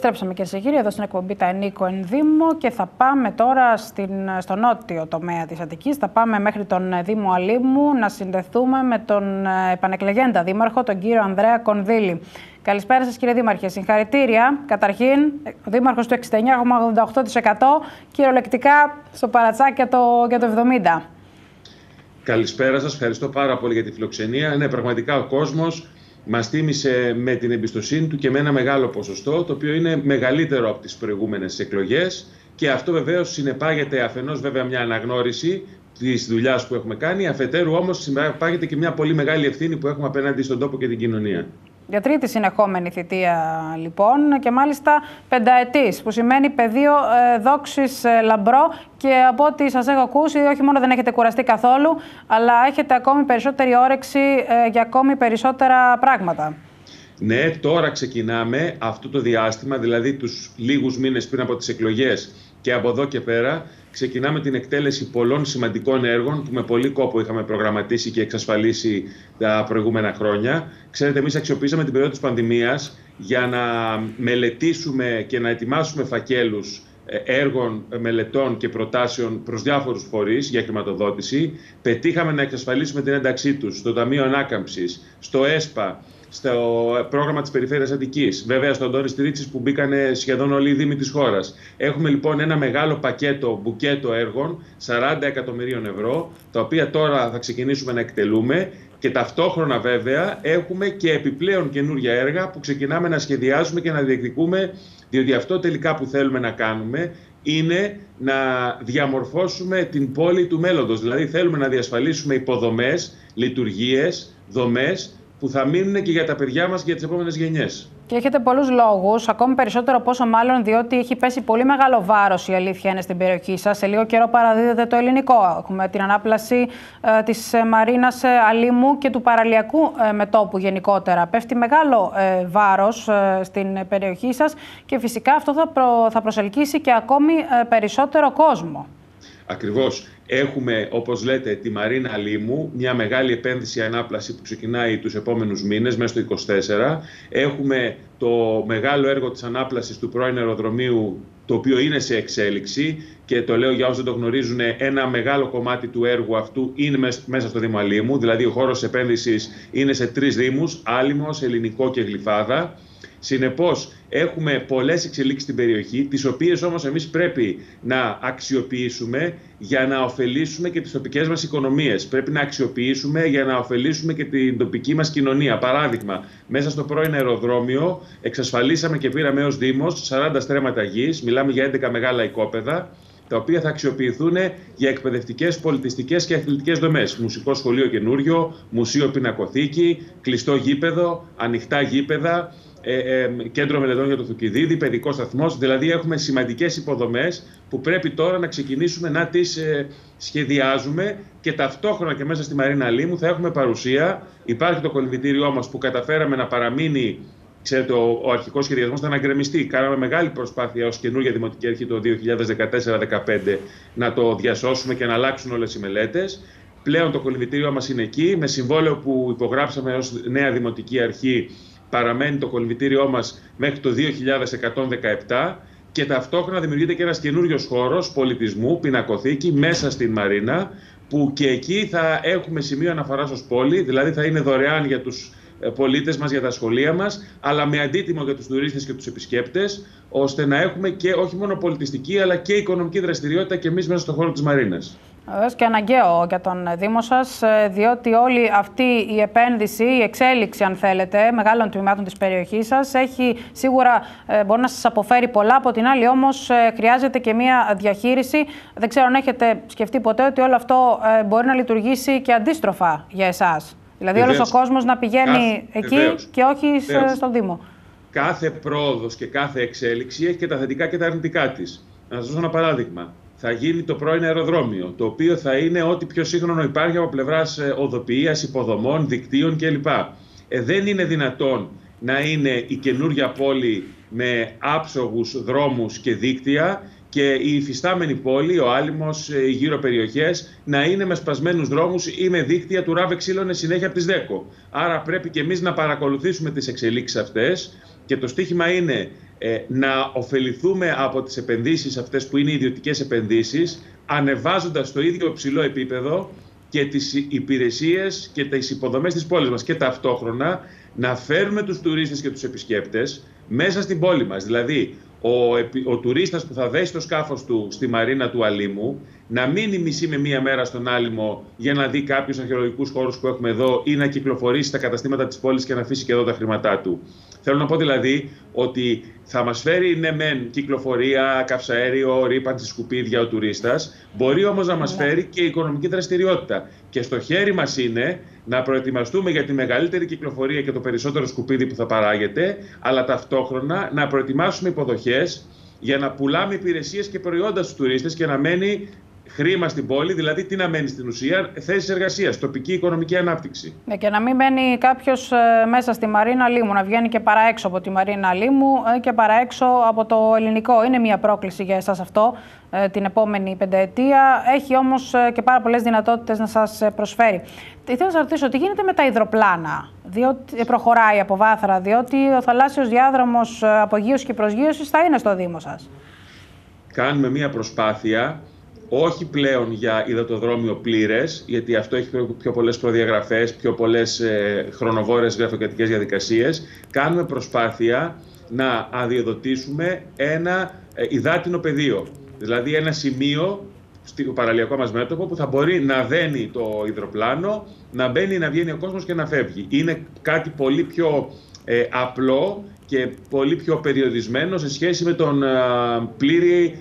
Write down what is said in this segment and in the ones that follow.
Επιστρέψαμε και σε κύριοι εδώ στην εκπομπή Τα Ενίκο εν Δήμο και θα πάμε τώρα στο νότιο τομέα της Αττικής. Θα πάμε μέχρι τον Δήμο Αλήμου να συνδεθούμε με τον επανεκλεγέντα δήμαρχο, τον κύριο Ανδρέα Κονδύλη. Καλησπέρα σας κύριε Δήμαρχε. Συγχαρητήρια. Καταρχήν, ο δήμαρχος του 69,88%, κυριολεκτικά στο παρατσάκι για το 70%. Καλησπέρα σας. Ευχαριστώ πάρα πολύ για τη φιλοξενία. Ναι, πραγματικά ο κόσμος μας τίμησε με την εμπιστοσύνη του και με ένα μεγάλο ποσοστό, το οποίο είναι μεγαλύτερο από τις προηγούμενες εκλογές. Και αυτό βεβαίως συνεπάγεται αφενός βέβαια μια αναγνώριση της δουλειάς που έχουμε κάνει, αφετέρου όμως συνεπάγεται και μια πολύ μεγάλη ευθύνη που έχουμε απέναντι στον τόπο και την κοινωνία. Για τρίτη συνεχόμενη θητεία λοιπόν και μάλιστα πενταετής, που σημαίνει πεδίο δόξης λαμπρό, και από ό,τι σας έχω ακούσει όχι μόνο δεν έχετε κουραστεί καθόλου, αλλά έχετε ακόμη περισσότερη όρεξη για ακόμη περισσότερα πράγματα. Ναι, τώρα ξεκινάμε αυτό το διάστημα, δηλαδή τους λίγους μήνες πριν από τις εκλογές και από εδώ και πέρα, ξεκινάμε την εκτέλεση πολλών σημαντικών έργων που με πολύ κόπο είχαμε προγραμματίσει και εξασφαλίσει τα προηγούμενα χρόνια. Ξέρετε, εμείς αξιοποιήσαμε την περίοδο της πανδημίας για να μελετήσουμε και να ετοιμάσουμε φακέλους έργων, μελετών και προτάσεων προς διάφορους φορείς για χρηματοδότηση. Πετύχαμε να εξασφαλίσουμε την ένταξή τους στο Ταμείο Ανάκαμψης, στο ΕΣΠΑ, στο πρόγραμμα της Περιφέρειας Αττικής, βέβαια στον Αντώνη Στηρίτσης που μπήκανε σχεδόν όλοι οι δήμοι της χώρας. Έχουμε λοιπόν ένα μεγάλο μπουκέτο έργων, 40 εκατομμυρίων ευρώ, τα οποία τώρα θα ξεκινήσουμε να εκτελούμε, και ταυτόχρονα βέβαια έχουμε και επιπλέον καινούργια έργα που ξεκινάμε να σχεδιάζουμε και να διεκδικούμε, διότι αυτό τελικά που θέλουμε να κάνουμε είναι να διαμορφώσουμε την πόλη του μέλλοντος. Δηλαδή θέλουμε να διασφαλίσουμε υποδομές, λειτουργίες, δομές που θα μείνουν και για τα παιδιά μας και για τις επόμενες γενιές. Και έχετε πολλούς λόγους, ακόμη περισσότερο πόσο μάλλον διότι έχει πέσει πολύ μεγάλο βάρος, η αλήθεια είναι, στην περιοχή σας. Σε λίγο καιρό παραδίδεται το ελληνικό. Έχουμε την ανάπλαση της Μαρίνας Αλήμου και του παραλιακού μετώπου γενικότερα. Πέφτει μεγάλο βάρος στην περιοχή σας και φυσικά αυτό θα προσελκύσει και ακόμη περισσότερο κόσμο. Ακριβώς. Έχουμε, όπως λέτε, τη Μαρίνα Αλήμου, μια μεγάλη επένδυση ανάπλαση που ξεκινάει τους επόμενους μήνες, μέσα στο 2024. Έχουμε το μεγάλο έργο της ανάπλασης του πρώην αεροδρομίου, το οποίο είναι σε εξέλιξη, και το λέω για όσους δεν το γνωρίζουν, ένα μεγάλο κομμάτι του έργου αυτού είναι μέσα στο Δήμο Αλήμου, δηλαδή ο χώρος επένδυσης είναι σε 3 δήμους, Άλυμος, Ελληνικό και Γλυφάδα. Συνεπώς, έχουμε πολλές εξελίξεις στην περιοχή, τις οποίες όμως εμείς πρέπει να αξιοποιήσουμε για να ωφελήσουμε και τις τοπικές μας οικονομίες. Πρέπει να αξιοποιήσουμε για να ωφελήσουμε και την τοπική μας κοινωνία. Παράδειγμα, μέσα στο πρώην αεροδρόμιο εξασφαλίσαμε και πήραμε ως Δήμος 40 στρέμματα γης, μιλάμε για 11 μεγάλα οικόπεδα, τα οποία θα αξιοποιηθούν για εκπαιδευτικές, πολιτιστικές και αθλητικές δομές. Μουσικό σχολείο καινούριο, μουσείο πινακοθήκη, κλειστό γήπεδο, ανοιχτά γήπεδα, κέντρο μελετών για το Θουκυδίδη, παιδικός σταθμός. Δηλαδή έχουμε σημαντικές υποδομές που πρέπει τώρα να ξεκινήσουμε να τις σχεδιάζουμε, και ταυτόχρονα και μέσα στη Μαρίνα Αλήμου θα έχουμε παρουσία. Υπάρχει το κολυμβητήριό μας που καταφέραμε να παραμείνει. Ξέρετε, ο αρχικός σχεδιασμός ήταν να γκρεμιστεί. Κάναμε μεγάλη προσπάθεια ως καινούργια Δημοτική Αρχή το 2014-2015 να το διασώσουμε και να αλλάξουν όλες οι μελέτες. Πλέον το κολυμβητήριό μας είναι εκεί. Με συμβόλαιο που υπογράψαμε ως νέα Δημοτική Αρχή, παραμένει το κολυμβητήριό μας μέχρι το 2117, και ταυτόχρονα δημιουργείται και ένας καινούριος χώρος πολιτισμού, πινακοθήκη, μέσα στην Μαρίνα, που και εκεί θα έχουμε σημείο αναφοράς ως πόλη, δηλαδή θα είναι δωρεάν για τους πολίτες μας, για τα σχολεία μας, αλλά με αντίτιμο για τους τουρίστες και τους επισκέπτες, ώστε να έχουμε και όχι μόνο πολιτιστική αλλά και οικονομική δραστηριότητα και εμείς μέσα στον χώρο της Μαρίνας. Βεβαίως και αναγκαίο για τον Δήμο σας, διότι όλη αυτή η επένδυση, η εξέλιξη αν θέλετε, μεγάλων τμήματων της περιοχής σας, έχει σίγουρα μπορεί να σας αποφέρει πολλά, από την άλλη όμως χρειάζεται και μια διαχείριση. Δεν ξέρω αν έχετε σκεφτεί ποτέ ότι όλο αυτό μπορεί να λειτουργήσει και αντίστροφα για εσάς. Δηλαδή όλος ο κόσμος να πηγαίνει εκεί και όχι στον Δήμο. Κάθε πρόοδος και κάθε εξέλιξη έχει και τα θετικά και τα αρνητικά της. Να σας δώσω ένα παράδειγμα. Θα γίνει το πρώην αεροδρόμιο, το οποίο θα είναι ό,τι πιο σύγχρονο υπάρχει από πλευράς οδοποιίας, υποδομών, δικτύων κλπ. Δεν είναι δυνατόν να είναι η καινούργια πόλη με άψογους δρόμους και δίκτυα και η υφιστάμενη πόλη, ο Άλυμος, οι γύρω περιοχές, να είναι με σπασμένους δρόμους ή με δίκτυα του ΡΑΒ εξήλωνε συνέχεια από τις ΔΕΚΟ. Άρα πρέπει και εμείς να παρακολουθήσουμε τις εξελίξεις αυτές και το στίχημα είναι να ωφεληθούμε από τις επενδύσεις αυτές που είναι ιδιωτικές επενδύσεις, ανεβάζοντας στο ίδιο υψηλό επίπεδο και τις υπηρεσίες και τις υποδομές της πόλης μας και ταυτόχρονα να φέρουμε τους τουρίστες και τους επισκέπτες μέσα στην πόλη μας. Δηλαδή, ο τουρίστας που θα δέσει το σκάφος του στη μαρίνα του Αλήμου να μείνει μισή με μία μέρα στον Άλυμο για να δει κάποιους αρχαιολογικούς χώρους που έχουμε εδώ ή να κυκλοφορήσει στα καταστήματα της πόλης και να αφήσει και εδώ τα χρήματά του. Θέλω να πω δηλαδή ότι θα μας φέρει ναι μεν κυκλοφορία, καυσαέριο, ρύπανση, σκουπίδια ο τουρίστας, μπορεί όμως να μας φέρει και οικονομική δραστηριότητα. Και στο χέρι μας είναι να προετοιμαστούμε για τη μεγαλύτερη κυκλοφορία και το περισσότερο σκουπίδι που θα παράγεται, αλλά ταυτόχρονα να προετοιμάσουμε υποδοχές για να πουλάμε υπηρεσίες και προϊόντα στους τουρίστες και να μένει χρήμα στην πόλη, δηλαδή τι να μένει στην ουσία, θέσεις εργασίας, τοπική οικονομική ανάπτυξη. Και να μην μένει κάποιος μέσα στη Μαρίνα Λίμου, να βγαίνει και παραέξω από τη Μαρίνα Λίμου και παραέξω από το ελληνικό. Είναι μια πρόκληση για εσάς αυτό την επόμενη πενταετία. Έχει όμως και πάρα πολλές δυνατότητες να σας προσφέρει. Ήθελα να σας ρωτήσω, τι γίνεται με τα υδροπλάνα, διότι προχωράει από Βάθρα, διότι ο θαλάσσιος διάδρομος απογείωσης και προσγείωσης θα είναι στο Δήμο σας. Κάνουμε μια προσπάθεια. Όχι πλέον για υδατοδρόμιο πλήρες, γιατί αυτό έχει πιο πολλές προδιαγραφές, πιο πολλές χρονοβόρες γραφειοκρατικές διαδικασίες. Κάνουμε προσπάθεια να αδειοδοτήσουμε ένα υδάτινο πεδίο. Δηλαδή ένα σημείο στο παραλιακό μας μέτωπο που θα μπορεί να δένει το υδροπλάνο, να μπαίνει, να βγαίνει ο κόσμος και να φεύγει. Είναι κάτι πολύ πιο απλό και πολύ πιο περιορισμένο σε σχέση με τον πλήρη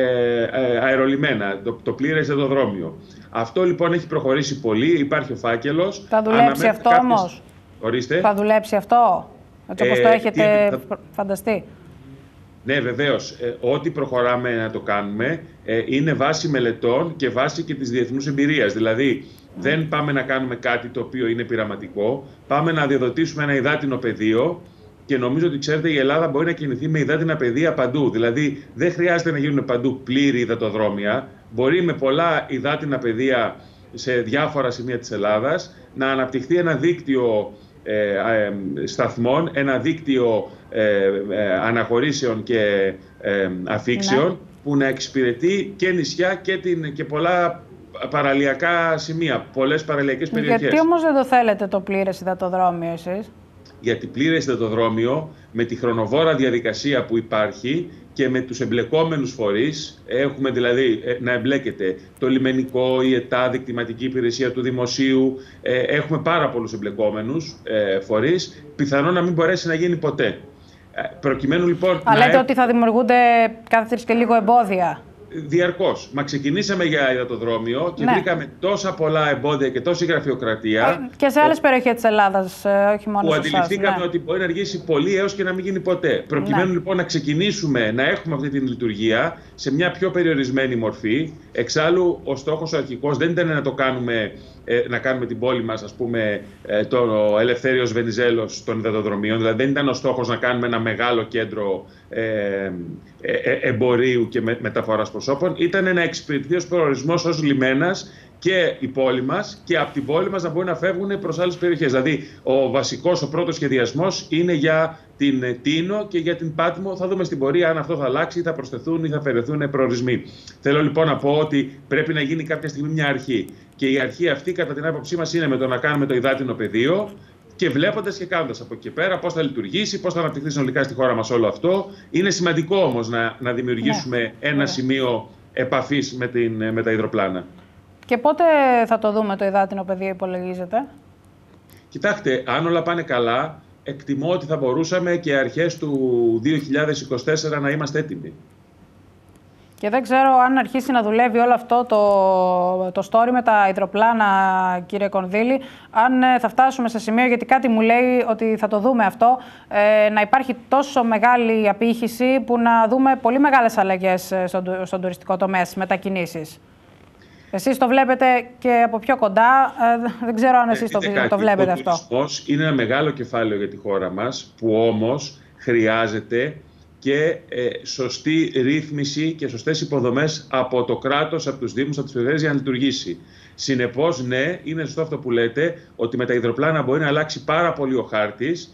αερολιμένα, το πλήρες υδατοδρόμιο. Αυτό λοιπόν έχει προχωρήσει πολύ, υπάρχει ο φάκελος. Θα δουλέψει αυτό όμως? Ορίστε. Θα δουλέψει αυτό, έτσι όπως το έχετε φανταστεί? Ναι, βεβαίως. Ό,τι προχωράμε να το κάνουμε είναι βάση μελετών και βάση και της διεθνούς εμπειρίας. Δηλαδή, δεν πάμε να κάνουμε κάτι το οποίο είναι πειραματικό, πάμε να αδειοδοτήσουμε ένα υδάτινο πεδίο. Και νομίζω ότι, ξέρετε, η Ελλάδα μπορεί να κινηθεί με υδάτινα πεδία παντού. Δηλαδή, δεν χρειάζεται να γίνουν παντού πλήρη υδατοδρόμια. Μπορεί με πολλά υδάτινα πεδία σε διάφορα σημεία της Ελλάδας να αναπτυχθεί ένα δίκτυο σταθμών, ένα δίκτυο αναχωρήσεων και αφήξεων που να εξυπηρετεί και νησιά και πολλά παραλιακά σημεία, πολλές παραλιακές περιοχές. Γιατί όμως δεν το θέλετε το πλήρες υδατοδρόμιο εσείς? Γιατί πλήρες υδατοδρόμιο με τη χρονοβόρα διαδικασία που υπάρχει και με τους εμπλεκόμενους φορείς, έχουμε δηλαδή να εμπλέκεται το λιμενικό, η ΕΤΑ, δικτυματική υπηρεσία του δημοσίου, έχουμε πάρα πολλούς εμπλεκόμενους φορείς, πιθανόν να μην μπορέσει να γίνει ποτέ. Προκειμένου λοιπόν... λέτε ότι θα δημιουργούνται κάθε τρεις και λίγο εμπόδια. Διαρκώς. Μα ξεκινήσαμε για υδατοδρόμιο και βρήκαμε τόσα πολλά εμπόδια και τόση γραφειοκρατία. Και σε άλλες περιοχές της Ελλάδας, όχι μόνο που σε εσάς. αντιληφθήκαμε ότι μπορεί να αργήσει πολύ έως και να μην γίνει ποτέ. Προκειμένου λοιπόν να ξεκινήσουμε να έχουμε αυτή την λειτουργία σε μια πιο περιορισμένη μορφή. Εξάλλου, ο στόχος ο αρχικός δεν ήταν να το κάνουμε, να κάνουμε την πόλη μας, ας πούμε, το Ελευθέριος Βενιζέλος των υδατοδρομίων. Δηλαδή, δεν ήταν ο στόχος να κάνουμε ένα μεγάλο κέντρο εμπορίου και μεταφοράς προσώπων. Ήταν να εξυπηρετηθεί ως προορισμός, ως λιμένας και η πόλη μας και από την πόλη μας να μπορεί να φεύγουν προς άλλες περιοχές. Δηλαδή, ο πρώτος σχεδιασμός είναι για την Τίνο και για την Πάτμο. Θα δούμε στην πορεία αν αυτό θα αλλάξει ή θα προσθεθούν ή θα αφαιρεθούν προορισμοί. Θέλω λοιπόν να πω ότι πρέπει να γίνει κάποια στιγμή μια αρχή. Και η αρχή αυτή, κατά την άποψή μας, είναι με το να κάνουμε το υδάτινο πεδίο και βλέποντας και κάνοντας από εκεί και πέρα πώς θα λειτουργήσει, πώς θα αναπτυχθεί συνολικά στη χώρα μας όλο αυτό. Είναι σημαντικό όμως να δημιουργήσουμε ένα σημείο επαφής με τα υδροπλάνα. Και πότε θα το δούμε το υδάτινο πεδίο, υπολογίζετε? Κοιτάξτε, αν όλα πάνε καλά, εκτιμώ ότι θα μπορούσαμε και αρχές του 2024 να είμαστε έτοιμοι. Και δεν ξέρω αν αρχίσει να δουλεύει όλο αυτό το story με τα υδροπλάνα, κύριε Κονδύλη, αν θα φτάσουμε σε σημείο, γιατί κάτι μου λέει ότι θα το δούμε αυτό, να υπάρχει τόσο μεγάλη απήχηση που να δούμε πολύ μεγάλες αλλαγές στον τουριστικό τομέα, στις μετακινήσεις. Εσείς το βλέπετε και από πιο κοντά, δεν ξέρω αν εσείς το βλέπετε αυτό. Ο τουρισμός είναι ένα μεγάλο κεφάλαιο για τη χώρα μας, που όμως χρειάζεται και σωστή ρύθμιση και σωστές υποδομές από το κράτος, από τους δήμους, από τις περιφέρειες για να λειτουργήσει. Συνεπώς, ναι, είναι σωστό αυτό που λέτε, ότι με τα υδροπλάνα μπορεί να αλλάξει πάρα πολύ ο χάρτης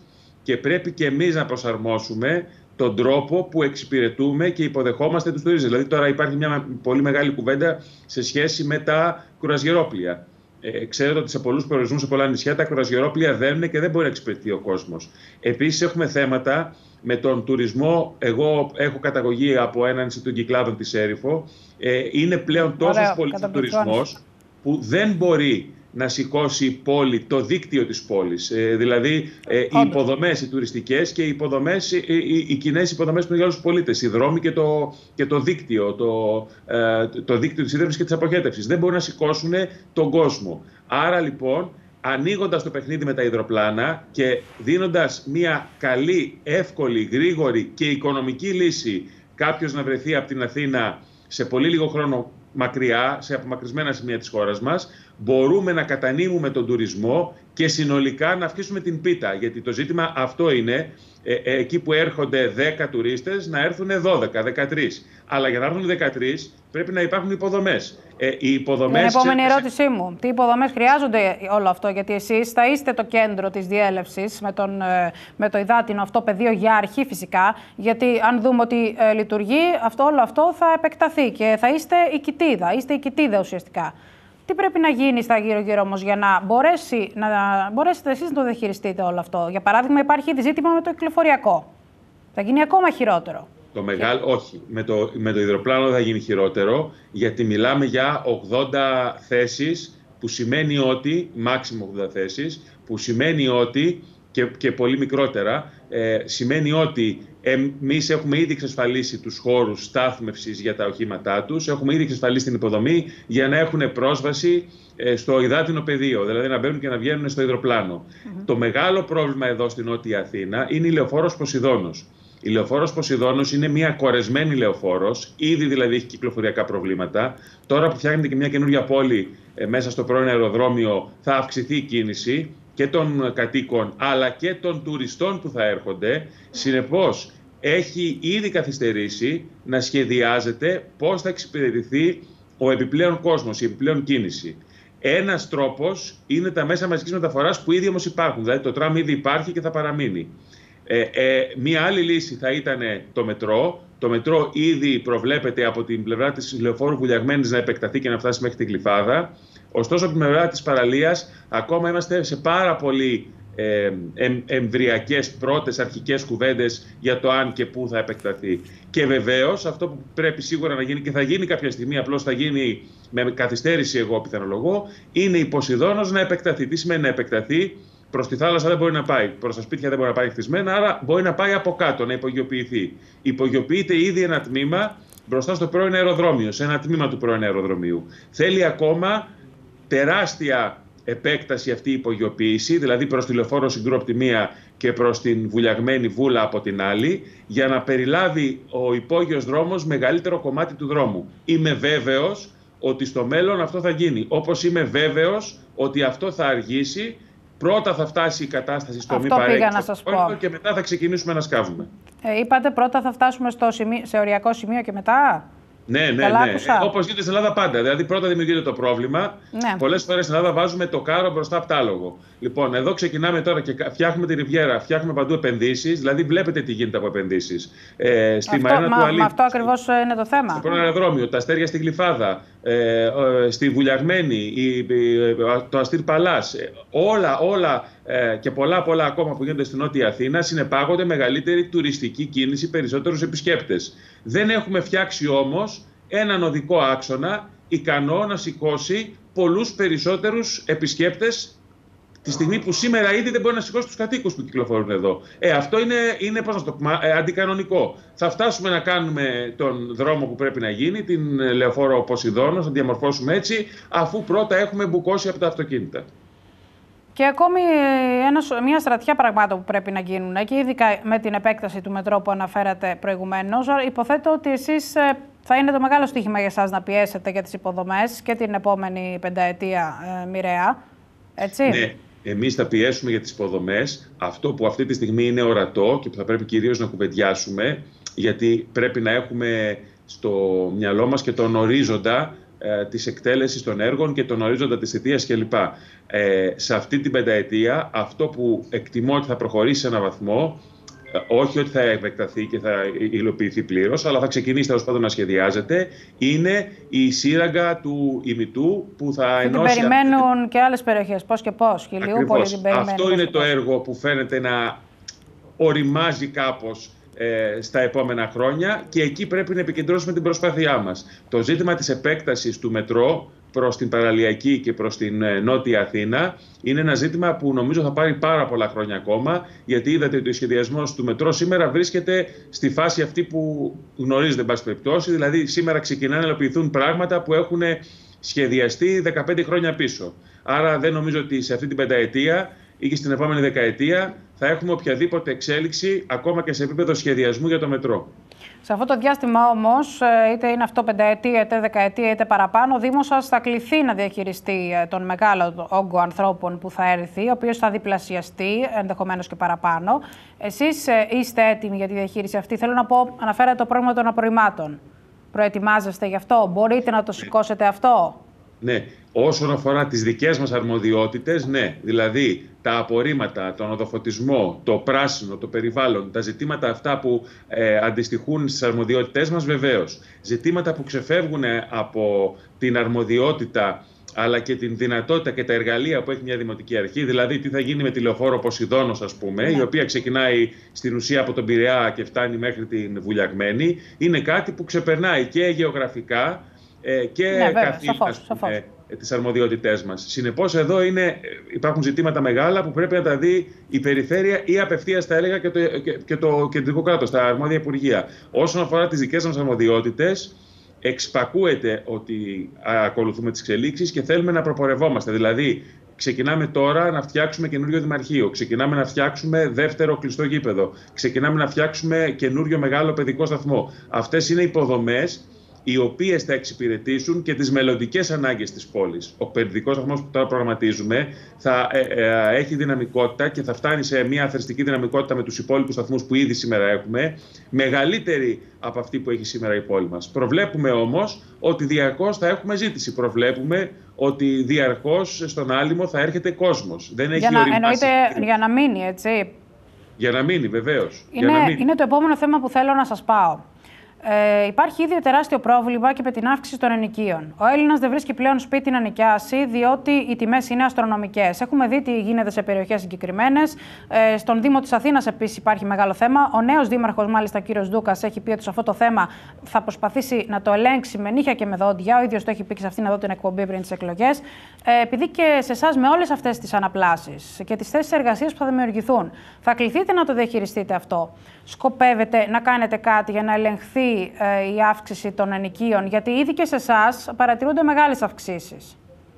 και πρέπει και εμείς να προσαρμόσουμε τον τρόπο που εξυπηρετούμε και υποδεχόμαστε τους τουρίστες. Δηλαδή τώρα υπάρχει μια πολύ μεγάλη κουβέντα σε σχέση με τα κρουαζιερόπλια. Ξέρετε ότι σε πολλούς προορισμούς, σε πολλά νησιά, τα κρουαζιερόπλια δένουν και δεν μπορεί να εξυπηρετεί ο κόσμος. Επίσης έχουμε θέματα με τον τουρισμό. Εγώ έχω καταγωγή από ένα νησί των Κυκλάδων, τη Σέριφο. Είναι πλέον τόσο πολύ τουρισμός που δεν μπορεί να σηκώσει η πόλη, το δίκτυο της πόλης. Δηλαδή οι υποδομές, οι τουριστικές και οι υποδομές, οι κοινές υποδομές του για όλους τους πολίτες, οι δρόμοι και το δίκτυο, το δίκτυο της ίδρυυσης και της αποχέτευσης. Δεν μπορούν να σηκώσουν τον κόσμο. Άρα λοιπόν, ανοίγοντας το παιχνίδι με τα υδροπλάνα και δίνοντας μια καλή, εύκολη, γρήγορη και οικονομική λύση κάποιος να βρεθεί από την Αθήνα σε πολύ λίγο χρόνο μακριά, σε απομακρυσμένα σημεία της χώρας μας, μπορούμε να κατανείμουμε τον τουρισμό και συνολικά να αυξήσουμε την πίτα. Γιατί το ζήτημα αυτό είναι, εκεί που έρχονται 10 τουρίστες, να έρθουν 12, 13. Αλλά για να έρθουν 13 πρέπει να υπάρχουν υποδομές. Οι υποδομές... Είναι η επόμενη ερώτησή μου. Τι υποδομές χρειάζονται όλο αυτό? Γιατί εσείς θα είστε το κέντρο της διέλευσης με το υδάτινο αυτό πεδίο για αρχή φυσικά. Γιατί αν δούμε ότι λειτουργεί, όλο αυτό θα επεκταθεί και θα είστε η κοιτίδα. Είστε η κοιτίδα ουσιαστικά. Τι πρέπει να γίνει στα γύρω-γύρω όμως για να μπορέσετε εσείς να το διαχειριστείτε όλο αυτό? Για παράδειγμα, υπάρχει ήδη ζήτημα με το κυκλοφοριακό. Θα γίνει ακόμα χειρότερο. Όχι, με το υδροπλάνο θα γίνει χειρότερο, γιατί μιλάμε για 80 θέσεις, που σημαίνει ότι, μάξιμο 80 θέσεις, που σημαίνει ότι, και πολύ μικρότερα, σημαίνει ότι εμείς έχουμε ήδη εξασφαλίσει τους χώρους στάθμευσης για τα οχήματά τους, έχουμε ήδη εξασφαλίσει την υποδομή για να έχουν πρόσβαση στο υδάτινο πεδίο, δηλαδή να μπαίνουν και να βγαίνουν στο υδροπλάνο. Το μεγάλο πρόβλημα εδώ στην Νότια Αθήνα είναι η λεωφόρος Ποσειδώνος. Η λεωφόρος Ποσειδώνος είναι μια κορεσμένη λεωφόρος, ήδη δηλαδή έχει κυκλοφοριακά προβλήματα. Τώρα που φτιάχνεται και μια καινούργια πόλη μέσα στο πρώην αεροδρόμιο, θα αυξηθεί η κίνηση και των κατοίκων αλλά και των τουριστών που θα έρχονται. Συνεπώς, έχει ήδη καθυστερήσει να σχεδιάζεται πώς θα εξυπηρετηθεί ο επιπλέον κόσμος, η επιπλέον κίνηση. Ένας τρόπος είναι τα μέσα μαζικής μεταφοράς που ήδη όμως υπάρχουν, δηλαδή το τραμ ήδη υπάρχει και θα παραμείνει. Μία άλλη λύση θα ήταν το μετρό. Το μετρό ήδη προβλέπεται από την πλευρά της λεωφόρου Βουλιαγμένης να επεκταθεί και να φτάσει μέχρι την Γλυφάδα. Ωστόσο, από την πλευρά της παραλίας, ακόμα είμαστε σε πάρα πολύ εμβριακές πρώτες αρχικές κουβέντες για το αν και πού θα επεκταθεί. Και βεβαίως, αυτό που πρέπει σίγουρα να γίνει και θα γίνει κάποια στιγμή, απλώς θα γίνει με καθυστέρηση, εγώ πιθανολογώ, είναι η Ποσειδώνος να επεκταθεί. Τι σημαίνει να επεκταθεί? Προς τη θάλασσα δεν μπορεί να πάει, προς τα σπίτια δεν μπορεί να πάει χτισμένα, άρα μπορεί να πάει από κάτω, να υπογειοποιηθεί. Υπογειοποιείται ήδη ένα τμήμα μπροστά στο πρώην αεροδρόμιο, σε ένα τμήμα του πρώην αεροδρομίου. Θέλει ακόμα τεράστια επέκταση αυτή η υπογειοποίηση, δηλαδή προς τη λεωφόρο Συγκρού από τη μία και προς την Βουλιαγμένη Βούλα από την άλλη, για να περιλάβει ο υπόγειος δρόμος μεγαλύτερο κομμάτι του δρόμου. Είμαι βέβαιος ότι στο μέλλον αυτό θα γίνει, όπως είμαι βέβαιος ότι αυτό θα αργήσει. Πρώτα θα φτάσει η κατάσταση στο μη παρέκκληση και μετά θα ξεκινήσουμε να σκάβουμε. Είπατε πρώτα θα φτάσουμε σε οριακό σημείο και μετά. Ναι. Όπως γίνεται στην Ελλάδα πάντα. Δηλαδή, πρώτα δημιουργείται το πρόβλημα. Ναι. Πολλές φορές στην Ελλάδα βάζουμε το κάρο μπροστά από το άλογο. Λοιπόν, εδώ ξεκινάμε τώρα και φτιάχνουμε τη Ριβιέρα, φτιάχνουμε παντού επενδύσεις. Δηλαδή, βλέπετε τι γίνεται από επενδύσεις. Στη Μαρίνα του Αλή. Αυτό ακριβώς είναι το θέμα. Στο πρώην αεροδρόμιο, τα αστέρια στη Γλυφάδα, στη Βουλιαγμένη, το Αστήρ Παλάς. Όλα και πολλά ακόμα που γίνονται στην Νότια Αθήνα συνεπάγονται μεγαλύτερη τουριστική κίνηση, περισσότερους επισκέπτες. Δεν έχουμε φτιάξει όμως έναν οδικό άξονα ικανό να σηκώσει πολλούς περισσότερους επισκέπτες τη στιγμή που σήμερα ήδη δεν μπορεί να σηκώσει τους κατοίκους που κυκλοφορούν εδώ. Αυτό είναι πώς να το πούμε, αντικανονικό. Θα φτάσουμε να κάνουμε τον δρόμο που πρέπει να γίνει, την λεωφόρο Ποσειδώνος, να διαμορφώσουμε έτσι, αφού πρώτα έχουμε μπουκώσει από τα αυτοκίνητα. Και ακόμη μια στρατιά πραγμάτων που πρέπει να γίνουν και ειδικά με την επέκταση του μετρό που αναφέρατε προηγουμένως. Υποθέτω ότι εσείς θα είναι το μεγάλο στοίχημα για εσάς να πιέσετε για τις υποδομές και την επόμενη πενταετία μοιραία, έτσι. Ναι, εμείς θα πιέσουμε για τις υποδομές. Αυτό που αυτή τη στιγμή είναι ορατό και που θα πρέπει κυρίως να κουβεντιάσουμε, γιατί πρέπει να έχουμε στο μυαλό μας και τον ορίζοντα της εκτέλεσης των έργων και τον ορίζοντα της θητείας κλπ. Σε αυτή την πενταετία αυτό που εκτιμώ ότι θα προχωρήσει σε έναν βαθμό, όχι ότι θα επεκταθεί και θα υλοποιηθεί πλήρως, αλλά θα ξεκινήσει τέλος πάντων να σχεδιάζεται, είναι η σύραγγα του ημιτού που θα ενώσει... Την περιμένουν και άλλες περιοχές, πώς και πώς, Ηλιούπολη την περιμένουν. Αυτό είναι το έργο που φαίνεται να οριμάζει κάπως στα επόμενα χρόνια και εκεί πρέπει να επικεντρώσουμε την προσπάθειά μας. Το ζήτημα της επέκτασης του μετρό προς την παραλιακή και προς την νότια Αθήνα είναι ένα ζήτημα που νομίζω θα πάρει πάρα πολλά χρόνια ακόμα, γιατί είδατε ότι ο σχεδιασμός του μετρό σήμερα βρίσκεται στη φάση αυτή που γνωρίζετε, εν πάση περιπτώσει. Δηλαδή, σήμερα ξεκινάνε να υλοποιηθούν πράγματα που έχουν σχεδιαστεί 15 χρόνια πίσω. Άρα, δεν νομίζω ότι σε αυτή την πενταετία ή και στην επόμενη δεκαετία θα έχουμε οποιαδήποτε εξέλιξη, ακόμα και σε επίπεδο σχεδιασμού για το μετρό. Σε αυτό το διάστημα όμως, είτε είναι αυτό πενταετία, είτε δεκαετία, είτε παραπάνω, ο Δήμος σας θα κληθεί να διαχειριστεί τον μεγάλο όγκο ανθρώπων που θα έρθει, ο οποίος θα διπλασιαστεί, ενδεχομένως και παραπάνω. Εσείς είστε έτοιμοι για τη διαχείριση αυτή? Θέλω να πω, αναφέρατε το πρόβλημα των απορριμμάτων. Προετοιμάζεστε γι' αυτό? Μπορείτε να το σηκώσετε αυτό? Ναι. Όσον αφορά τις δικές μας αρμοδιότητες, ναι. Δηλαδή, τα απορρίμματα, τον οδοφωτισμό, το πράσινο, το περιβάλλον, τα ζητήματα αυτά που αντιστοιχούν στις αρμοδιότητές μας, βεβαίως. Ζητήματα που ξεφεύγουν από την αρμοδιότητα, αλλά και την δυνατότητα και τα εργαλεία που έχει μια δημοτική αρχή, δηλαδή τι θα γίνει με τη λεωφόρο Ποσειδώνος, ας πούμε, η οποία ξεκινάει στην ουσία από τον Πειραιά και φτάνει μέχρι την Βουλιαγμένη, είναι κάτι που ξεπερνάει και γεωγραφικά και καθήλυνα τις αρμοδιότητές μας. Συνεπώς, εδώ υπάρχουν ζητήματα μεγάλα που πρέπει να τα δει η περιφέρεια ή απευθείας, θα έλεγα, και το κεντρικό κράτος, τα αρμόδια υπουργεία. Όσον αφορά τις δικές μας αρμοδιότητες, εξπακούεται ότι ακολουθούμε τις εξελίξεις και θέλουμε να προπορευόμαστε. Δηλαδή, ξεκινάμε τώρα να φτιάξουμε καινούριο δημαρχείο, ξεκινάμε να φτιάξουμε δεύτερο κλειστό γήπεδο, ξεκινάμε να φτιάξουμε καινούριο μεγάλο παιδικό σταθμό. Αυτές είναι υποδομές οι οποίες θα εξυπηρετήσουν και τις μελλοντικές ανάγκες της πόλης. Ο παιδικός σταθμός που τώρα προγραμματίζουμε θα έχει δυναμικότητα και θα φτάνει σε μια αθρηστική δυναμικότητα με τους υπόλοιπους σταθμούς που ήδη σήμερα έχουμε, μεγαλύτερη από αυτή που έχει σήμερα η πόλη μας. Προβλέπουμε όμως ότι διαρκώς θα έχουμε ζήτηση. Προβλέπουμε ότι διαρκώς στον Άλυμο θα έρχεται κόσμος. Δεν έχει εννοείται για να μείνει, έτσι. Για να μείνει, βεβαίως. Είναι το επόμενο θέμα που θέλω να σας πάω. Υπάρχει ήδη τεράστιο πρόβλημα και με την αύξηση των ενοικίων. Ο Έλληνας δεν βρίσκει πλέον σπίτι να νοικιάσει, διότι οι τιμές είναι αστρονομικές. Έχουμε δει τι γίνεται σε περιοχές συγκεκριμένες. Στον Δήμο της Αθήνας επίσης υπάρχει μεγάλο θέμα. Ο νέος δήμαρχος, μάλιστα, κύριος Δούκας, έχει πει ότι σε αυτό το θέμα θα προσπαθήσει να το ελέγξει με νύχια και με δόντια. Ο ίδιος το έχει πει και σε αυτήν εδώ την εκπομπή πριν τις εκλογές. Επειδή και σε εσάς, με όλες αυτές τις αναπλάσεις και τις θέσεις εργασίας που θα δημιουργηθούν, θα κληθείτε να το διαχειριστείτε αυτό. Σκοπεύετε να κάνετε κάτι για να ελεγχθεί η αύξηση των ενοικίων? Γιατί ήδη και σε εσάς παρατηρούνται μεγάλες αυξήσεις.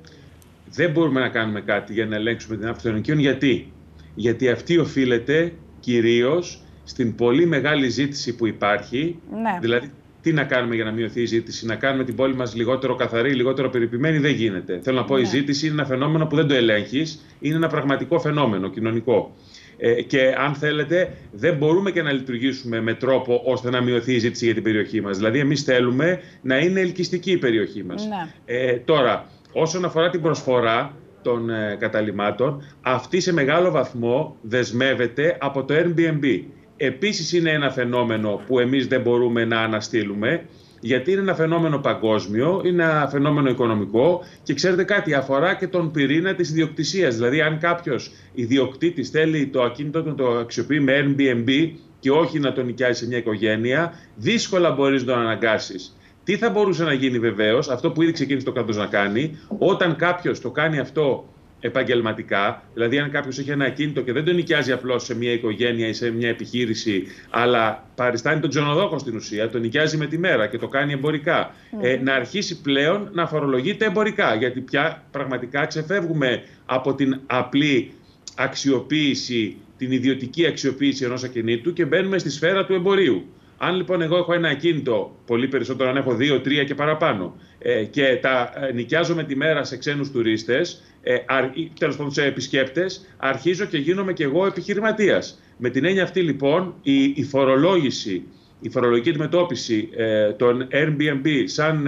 Δεν μπορούμε να κάνουμε κάτι για να ελέγξουμε την αύξηση των ενοικίων. Γιατί αυτή οφείλεται κυρίως στην πολύ μεγάλη ζήτηση που υπάρχει. Ναι. Δηλαδή, τι να κάνουμε για να μειωθεί η ζήτηση? Να κάνουμε την πόλη μας λιγότερο καθαρή, λιγότερο περιποιημένη? Δεν γίνεται. Θέλω να πω, η ζήτηση είναι ένα φαινόμενο που δεν το ελέγχεις. Είναι ένα πραγματικό φαινόμενο κοινωνικό. Και αν θέλετε, δεν μπορούμε και να λειτουργήσουμε με τρόπο ώστε να μειωθεί η ζήτηση για την περιοχή μας. Δηλαδή, εμείς θέλουμε να είναι ελκυστική η περιοχή μας. Ναι. Τώρα, όσον αφορά την προσφορά των καταλυμάτων, αυτή σε μεγάλο βαθμό δεσμεύεται από το Airbnb. Επίσης, είναι ένα φαινόμενο που εμείς δεν μπορούμε να αναστείλουμε, γιατί είναι ένα φαινόμενο παγκόσμιο, είναι ένα φαινόμενο οικονομικό και ξέρετε κάτι, αφορά και τον πυρήνα της ιδιοκτησίας. Δηλαδή, αν κάποιος ιδιοκτήτης θέλει το ακίνητο του να το αξιοποιεί με Airbnb και όχι να το νοικιάζει σε μια οικογένεια, δύσκολα μπορείς να τον αναγκάσεις. Τι θα μπορούσε να γίνει βεβαίως, αυτό που ήδη ξεκίνησε το κράτος να κάνει, όταν κάποιος το κάνει αυτό επαγγελματικά, δηλαδή αν κάποιος έχει ένα ακίνητο και δεν το νοικιάζει απλώς σε μια οικογένεια ή σε μια επιχείρηση, αλλά παριστάνει τον ξενοδόχο στην ουσία, το νοικιάζει με τη μέρα και το κάνει εμπορικά, να αρχίσει πλέον να φορολογείται εμπορικά, γιατί πια πραγματικά ξεφεύγουμε από την απλή αξιοποίηση, την ιδιωτική αξιοποίηση ενός ακινήτου και μπαίνουμε στη σφαίρα του εμπορίου. Αν λοιπόν εγώ έχω ένα ακίνητο, πολύ περισσότερο αν έχω 2, 3 και παραπάνω, και τα νοικιάζω με τη μέρα σε ξένους τουρίστες, τέλος πάντων σε επισκέπτες, αρχίζω και γίνομαι κι εγώ επιχειρηματίας. Με την έννοια αυτή λοιπόν η φορολόγηση, η φορολογική αντιμετώπιση των Airbnb σαν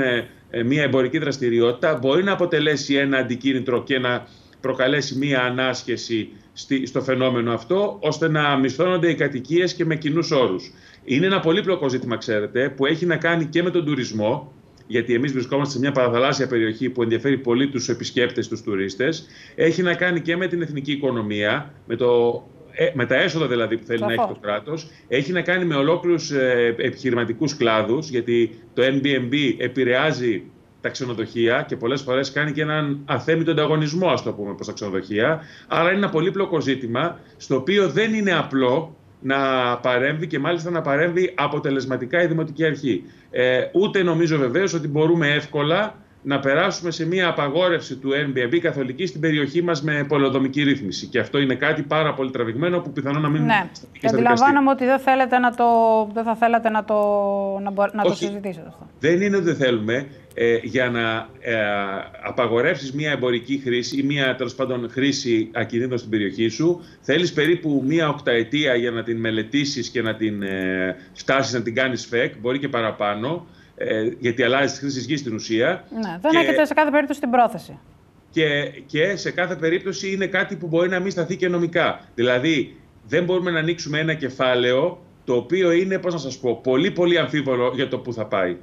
μια εμπορική δραστηριότητα μπορεί να αποτελέσει ένα αντικίνητρο και να προκαλέσει μια ανάσχεση στο φαινόμενο αυτό, ώστε να μισθώνονται οι κατοικίες και με κοινούς όρους. Είναι ένα πολύπλοκο ζήτημα, ξέρετε, που έχει να κάνει και με τον τουρισμό, γιατί εμείς βρισκόμαστε σε μια παραθαλάσσια περιοχή που ενδιαφέρει πολύ τους επισκέπτες, τους τουρίστες. Έχει να κάνει και με την εθνική οικονομία, με τα έσοδα δηλαδή που θέλει να έχει το κράτος. Έχει να κάνει με ολόκληρους επιχειρηματικούς κλάδους, γιατί το Airbnb επηρεάζει τα ξενοδοχεία και πολλές φορές κάνει και έναν αθέμητο ανταγωνισμό, ας το πούμε, προς τα ξενοδοχεία. Άρα είναι ένα πολύπλοκο ζήτημα, στο οποίο δεν είναι απλό να παρέμβει και μάλιστα να παρέμβει αποτελεσματικά η Δημοτική Αρχή. Ούτε νομίζω βεβαίως ότι μπορούμε εύκολα να περάσουμε σε μια απαγόρευση του Airbnb καθολική στην περιοχή μας με πολεοδομική ρύθμιση. Και αυτό είναι κάτι πάρα πολύ τραβηγμένο που πιθανόν να μην σταθεί και στα δικαστήρια. Αντιλαμβάνομαι ότι δεν θα θέλετε να το συζητήσετε αυτό. Δεν είναι ότι δεν θέλουμε. Για να απαγορεύσεις μια εμπορική χρήση ή μια τέλος πάντων χρήση ακινήτων στην περιοχή σου, θέλεις περίπου μια οκταετία για να την μελετήσεις και να την φτάσεις να την κάνεις ΦΕΚ, μπορεί και παραπάνω, γιατί αλλάζει τη χρήση γης στην ουσία. Ναι, δεν έχετε σε κάθε περίπτωση την πρόθεση. Και σε κάθε περίπτωση είναι κάτι που μπορεί να μην σταθεί και νομικά. Δηλαδή, δεν μπορούμε να ανοίξουμε ένα κεφάλαιο το οποίο είναι, πώς να σας πω, πολύ πολύ αμφίβολο για το που θα πάει.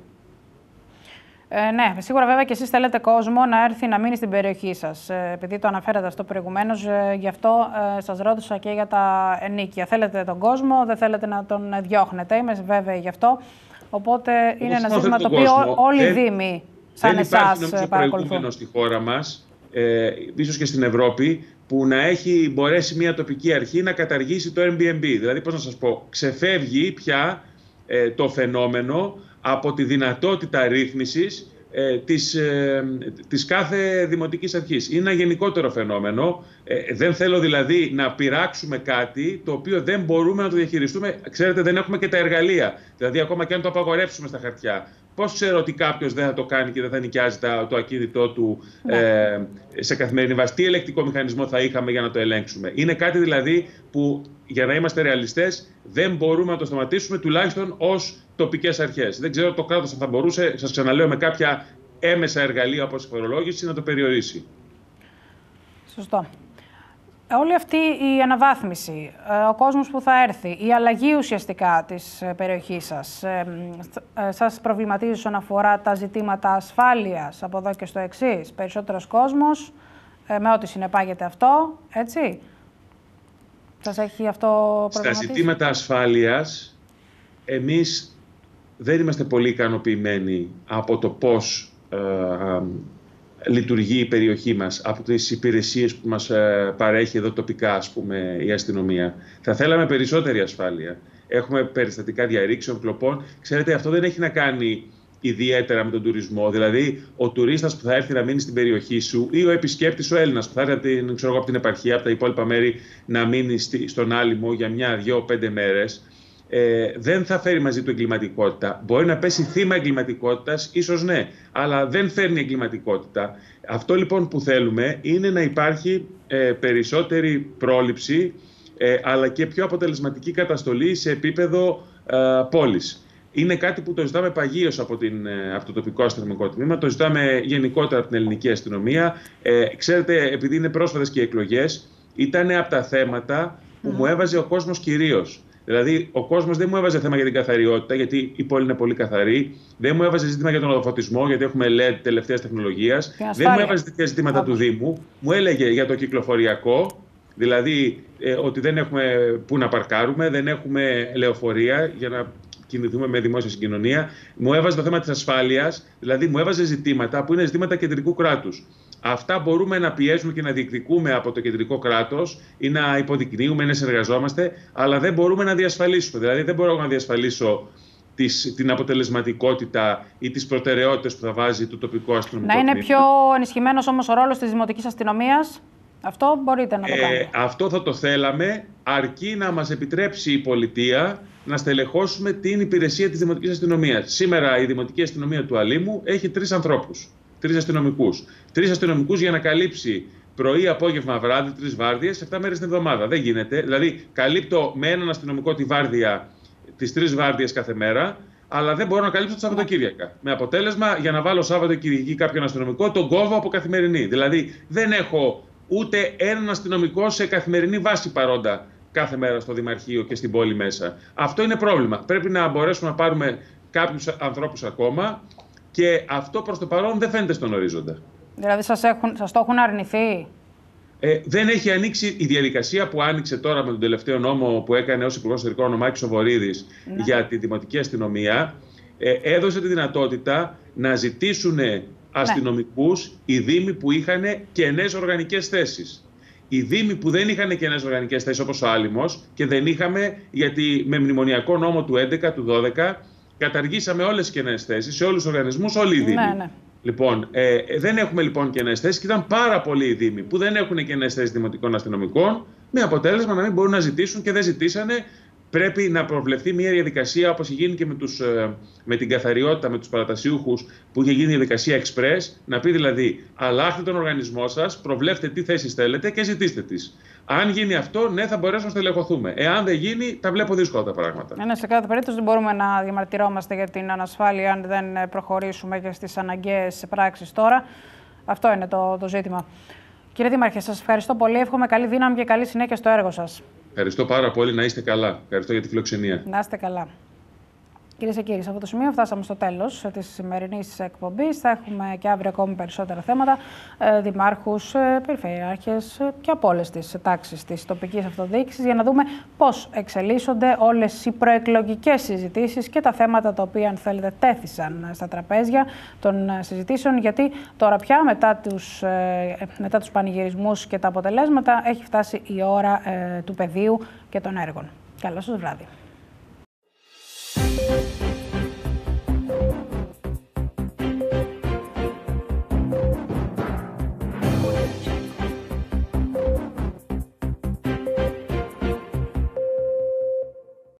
Ναι, σίγουρα βέβαια και εσείς θέλετε κόσμο να έρθει να μείνει στην περιοχή σας. Επειδή το αναφέρατε αυτό προηγουμένως, γι' αυτό σας ρώτησα και για τα ενοίκια. Θέλετε τον κόσμο, δεν θέλετε να τον διώχνετε, είμαι βέβαιη γι' αυτό. Οπότε είναι ένα ζήτημα το οποίο όλοι οι Δήμοι σαν εσάς παρακολουθούν. Στη χώρα μας, ίσως και στην Ευρώπη, που να έχει μπορέσει μια τοπική αρχή να καταργήσει το Airbnb. Δηλαδή, πώς να σας πω, ξεφεύγει πια το φαινόμενο από τη δυνατότητα ρύθμισης της κάθε δημοτικής αρχής. Είναι ένα γενικότερο φαινόμενο. Δεν θέλω δηλαδή να πειράξουμε κάτι το οποίο δεν μπορούμε να το διαχειριστούμε. Ξέρετε, δεν έχουμε και τα εργαλεία. Δηλαδή, ακόμα και αν το απαγορεύσουμε στα χαρτιά, πώς ξέρω ότι κάποιος δεν θα το κάνει και δεν θα νοικιάζει το ακίνητό του σε καθημερινή βάση? Τι ελεκτικό μηχανισμό θα είχαμε για να το ελέγξουμε? Είναι κάτι δηλαδή που, για να είμαστε ρεαλιστές, δεν μπορούμε να το σταματήσουμε, τουλάχιστον ως τοπικές αρχές. Δεν ξέρω το κράτος θα μπορούσε, σας ξαναλέω, με κάποια έμεσα εργαλεία όπως η φορολόγηση να το περιορίσει. Σωστό. Όλη αυτή η αναβάθμιση, ο κόσμος που θα έρθει, η αλλαγή ουσιαστικά της περιοχής σας, σας προβληματίζει όσον αφορά τα ζητήματα ασφάλειας από εδώ και στο εξής? Περισσότερος κόσμος, με ό,τι συνεπάγεται αυτό, έτσι? Σας έχει αυτό προβληματίσει? Στα ζητήματα ασφάλειας, εμείς δεν είμαστε πολύ ικανοποιημένοι από το πώς λειτουργεί η περιοχή μας, από τις υπηρεσίες που μας παρέχει εδώ τοπικά, ας πούμε, η αστυνομία. Θα θέλαμε περισσότερη ασφάλεια. Έχουμε περιστατικά διαρρήξεων, κλοπών. Ξέρετε, αυτό δεν έχει να κάνει ιδιαίτερα με τον τουρισμό. Δηλαδή, ο τουρίστας που θα έρθει να μείνει στην περιοχή σου ή ο επισκέπτης, ο Έλληνας που θα έρθει από την επαρχία, από τα υπόλοιπα μέρη, να μείνει στον Άλυμο για 1, 2, 5 μέρες, δεν θα φέρει μαζί του εγκληματικότητα. Μπορεί να πέσει θύμα εγκληματικότητας, ίσως ναι, αλλά δεν φέρνει εγκληματικότητα. Αυτό λοιπόν που θέλουμε είναι να υπάρχει περισσότερη πρόληψη, αλλά και πιο αποτελεσματική καταστολή σε επίπεδο πόλης. Είναι κάτι που το ζητάμε παγίως από το τοπικό αστυνομικό τμήμα, το ζητάμε γενικότερα από την ελληνική αστυνομία. Ξέρετε, επειδή είναι πρόσφατες και οι εκλογές, ήταν από τα θέματα που μου έβαζε ο κόσμος κυρίως. Δηλαδή, ο κόσμος δεν μου έβαζε θέμα για την καθαριότητα, γιατί η πόλη είναι πολύ καθαρή. Δεν μου έβαζε ζήτημα για τον οδοφωτισμό, γιατί έχουμε LED τελευταίας τεχνολογίας. Δεν μου έβαζε τέτοια ζητήματα του Δήμου. Μου έλεγε για το κυκλοφοριακό, δηλαδή ότι δεν έχουμε πού να παρκάρουμε, δεν έχουμε λεωφορεία για να κινηθούμε με δημόσια συγκοινωνία. Μου έβαζε το θέμα της ασφάλειας, δηλαδή μου έβαζε ζητήματα που είναι ζητήματα κεντρικού κράτους. Αυτά μπορούμε να πιέζουμε και να διεκδικούμε από το κεντρικό κράτος ή να υποδεικνύουμε ή να συνεργαζόμαστε, αλλά δεν μπορούμε να διασφαλίσουμε. Δηλαδή, δεν μπορώ να διασφαλίσω την αποτελεσματικότητα ή τις προτεραιότητες που θα βάζει το τοπικό αστυνομικό τμήμα. Να είναι πιο ενισχυμένος όμως ο ρόλος της δημοτικής αστυνομίας. Αυτό μπορείτε να το κάνετε? Αυτό θα το θέλαμε, αρκεί να μας επιτρέψει η πολιτεία να στελεχώσουμε την υπηρεσία της δημοτικής αστυνομίας. Σήμερα η δημοτική αστυνομία του Αλήμου έχει 3 ανθρώπους. 3 αστυνομικούς. 3 αστυνομικούς για να καλύψει πρωί, απόγευμα, βράδυ, 3 βάρδιες, 7 μέρες την εβδομάδα. Δεν γίνεται. Δηλαδή, καλύπτω με έναν αστυνομικό τη βάρδια, τις 3 βάρδιες κάθε μέρα, αλλά δεν μπορώ να καλύψω τα Σαββατοκύριακα. Με αποτέλεσμα, για να βάλω Σάββατο Κυριακή κάποιον αστυνομικό, τον κόβω από καθημερινή. Δηλαδή, δεν έχω ούτε έναν αστυνομικό σε καθημερινή βάση παρόντα κάθε μέρα στο Δημαρχείο και στην πόλη μέσα. Αυτό είναι πρόβλημα. Πρέπει να μπορέσουμε να πάρουμε κάποιους ανθρώπους ακόμα και αυτό προς το παρόν δεν φαίνεται στον ορίζοντα. Δηλαδή, σας το έχουν αρνηθεί? Δεν έχει ανοίξει η διαδικασία που άνοιξε τώρα με τον τελευταίο νόμο που έκανε ως Υπουργός Εσωτερικών ο Μάκης ο Βορίδης για τη Δημοτική Αστυνομία. Έδωσε τη δυνατότητα να ζητήσουν αστυνομικούς οι δήμοι που είχαν κενές οργανικές θέσεις. Οι δήμοι που δεν είχαν κενές οργανικές θέσεις, όπως ο Άλυμος, και δεν είχαμε, γιατί με μνημονιακό νόμο του 11, του 12, καταργήσαμε όλες τις κενές θέσεις σε όλους τους οργανισμούς, όλοι οι δήμοι. Λοιπόν, δεν έχουμε λοιπόν κενές θέσεις και ήταν πάρα πολλοί οι δήμοι που δεν έχουν κενές θέσεις δημοτικών αστυνομικών, με αποτέλεσμα να μην μπορούν να ζητήσουν και δεν ζητήσανε. Πρέπει να προβλεφθεί μια διαδικασία όπως είχε γίνει και με την καθαριότητα, με τους παρατασιούχους, που είχε γίνει διαδικασία express, να πει δηλαδή αλλάχτε τον οργανισμό σας, προβλέφτε τι θέσεις θέλετε και ζητήστε τις. Αν γίνει αυτό, ναι, θα μπορέσουμε να στελεχωθούμε. Εάν δεν γίνει, τα βλέπω δύσκολα τα πράγματα. Ναι, σε κάθε περίπτωση δεν μπορούμε να διαμαρτυρόμαστε για την ανασφάλεια αν δεν προχωρήσουμε και στις αναγκαίες πράξεις τώρα. Αυτό είναι το ζήτημα. Κύριε Δήμαρχε, σας ευχαριστώ πολύ. Εύχομαι καλή δύναμη και καλή συνέχεια στο έργο σας. Ευχαριστώ πάρα πολύ. Να είστε καλά. Ευχαριστώ για τη φιλοξενία. Να είστε καλά. Κυρίες και κύριοι, σε αυτό το σημείο φτάσαμε στο τέλος της σημερινής εκπομπής. Θα έχουμε και αύριο ακόμη περισσότερα θέματα, δημάρχους, περιφερειάρχες και από όλες τις τάξεις της τοπικής αυτοδιοίκησης, για να δούμε πώς εξελίσσονται όλες οι προεκλογικές συζητήσεις και τα θέματα τα οποία, αν θέλετε, τέθησαν στα τραπέζια των συζητήσεων. Γιατί τώρα πια, μετά τους πανηγυρισμούς και τα αποτελέσματα, έχει φτάσει η ώρα του πεδίου και των έργων. Καλό σας βράδυ.